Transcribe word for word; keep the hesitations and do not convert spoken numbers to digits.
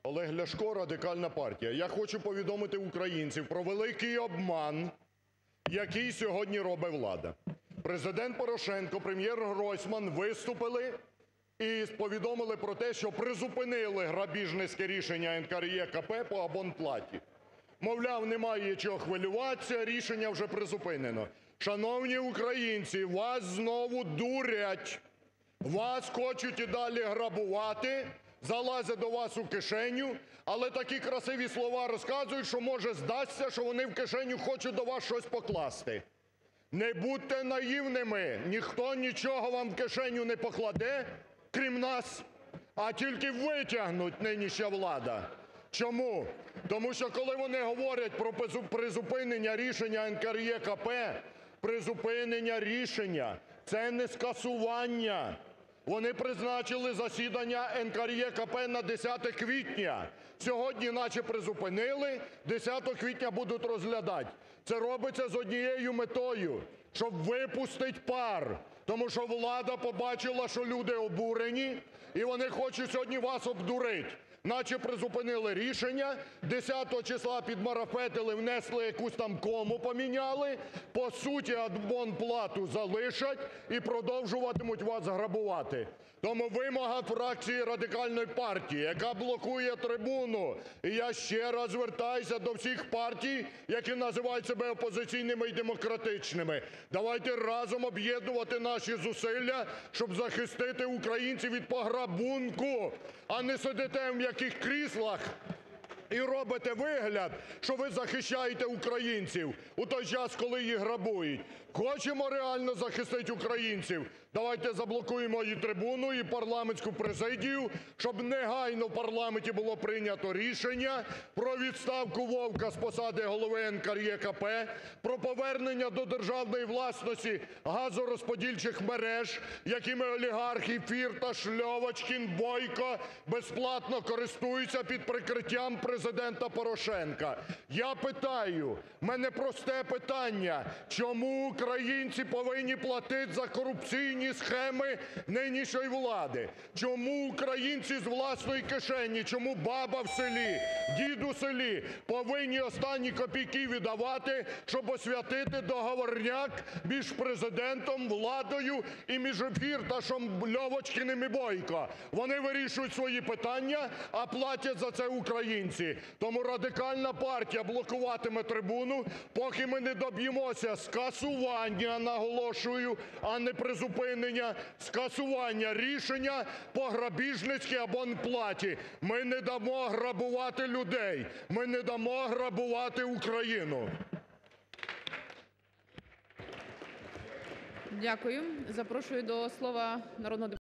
Олег Ляшко, Радикальна партія. Я хочу повідомити українців про великий обман, який сьогодні робить влада. Президент Порошенко, Прем'єр Гройсман виступили і повідомили про те, що призупинили грабіжницьке рішення НКРЕКП по абонплаті. Мовляв, немає чого хвилюватися, рішення вже призупинено. Шановні українці, вас знову дурять, вас хочуть і далі грабувати, залазять до вас у кишеню, але такі красиві слова розказують, що може здасться, що вони в кишеню хочуть до вас щось покласти. Не будьте наївними, ніхто нічого вам в кишеню не покладе, крім нас, а тільки витягнуть нинішня влада. Чому? Тому що коли вони говорять про призупинення рішення НКРЕКП, призупинення рішення – це не скасування. Вони призначили засідання НКРЕКП на десяте квітня. Сьогодні наче призупинили, десятого квітня будуть розглядати. Це робиться з однією метою – щоб випустити пар. Тому що влада побачила, що люди обурені, і вони хочуть сьогодні вас обдурити. Наче призупинили рішення, десятого числа підмарафетили, внесли якусь там кому, поміняли, по суті абонплату залишать і продовжуватимуть вас грабувати. Тому вимога фракції Радикальної партії, яка блокує трибуну, і я ще раз звертаюся до всіх партій, які називають себе опозиційними і демократичними. Давайте разом об'єднувати наші зусилля, щоб захистити українців від пограбунку, а не сидите в м'яких кріслах і робите вигляд, що ви захищаєте українців у той час, коли їх грабують. Хочемо реально захистити українців? Давайте заблокуємо і трибуну, і парламентську президію, щоб негайно в парламенті було прийнято рішення про відставку Вовка з посади голови НКРЕКП, про повернення до державної власності газорозподільчих мереж, якими олігархи Фірташ, Льовочкін, Бойко безплатно користуються під прикриттям Президента Порошенка. Я питаю, в мене просте питання: чому українці повинні платити за корупційні схеми нинішньої влади? Чому українці з власної кишені, чому баба в селі, дід у селі повинні останні копійки віддавати, щоб освятити договорняк між Президентом, владою і між Фірташем, Льовочкіним і Бойко? Вони вирішують свої питання, а платять за це українці. Тому Радикальна партія блокуватиме трибуну, поки ми не доб'ємося скасування, наголошую, а не призупинення, скасування рішення по грабіжницькій абонплаті. Ми не дамо грабувати людей, ми не дамо грабувати Україну. Дякую. Запрошую до слова народного депутата